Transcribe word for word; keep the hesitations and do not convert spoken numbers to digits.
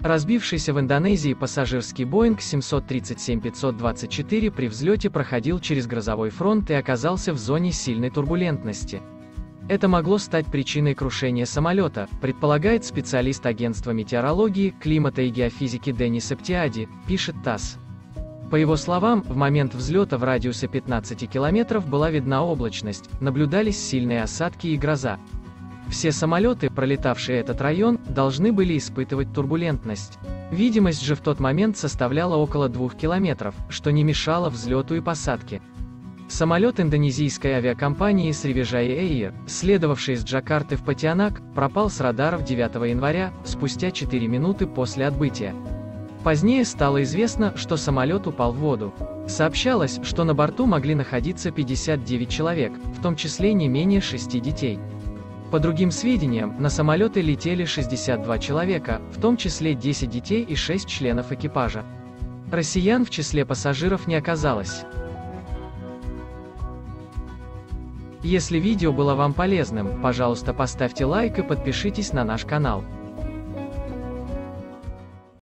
Разбившийся в Индонезии пассажирский Боинг семьсот тридцать семь пятьсот двадцать четыре при взлете проходил через грозовой фронт и оказался в зоне сильной турбулентности. Это могло стать причиной крушения самолета, предполагает специалист агентства метеорологии, климата и геофизики Денис Эптиади, пишет ТАСС. По его словам, в момент взлета в радиусе пятнадцати километров была видна облачность, наблюдались сильные осадки и гроза. Все самолеты, пролетавшие этот район, должны были испытывать турбулентность. Видимость же в тот момент составляла около двух километров, что не мешало взлету и посадке. Самолет индонезийской авиакомпании Sriwijaya Air, следовавший из Джакарты в Понтианак, пропал с радаров девятого января, спустя четыре минуты после отбытия. Позднее стало известно, что самолет упал в воду. Сообщалось, что на борту могли находиться пятьдесят девять человек, в том числе не менее шести детей. По другим сведениям, на самолете летели шестьдесят два человека, в том числе десять детей и шесть членов экипажа. Россиян в числе пассажиров не оказалось. Если видео было вам полезным, пожалуйста, поставьте лайк и подпишитесь на наш канал.